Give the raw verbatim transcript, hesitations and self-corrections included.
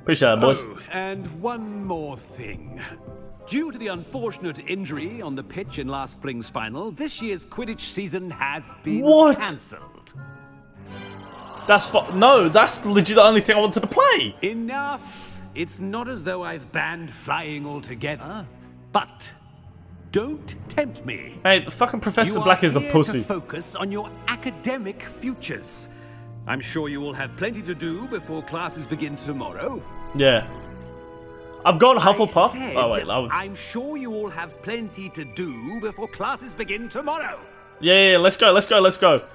Appreciate it, boys. Oh, and one more thing. Due to the unfortunate injury on the pitch in last spring's final, this year's Quidditch season has been What? cancelled. That's fu- no, that's legit the only thing I wanted to play. Enough. It's not as though I've banned flying altogether, but don't tempt me. Hey, the fucking Professor You Black are is a here pussy. to focus on your academic futures. I'm sure you will have plenty to do before classes begin tomorrow. Yeah. I've got I Hufflepuff. said, Oh wait, that was... I'm sure you all have plenty to do before classes begin tomorrow. yeah, yeah, yeah, let's go, let's go, let's go.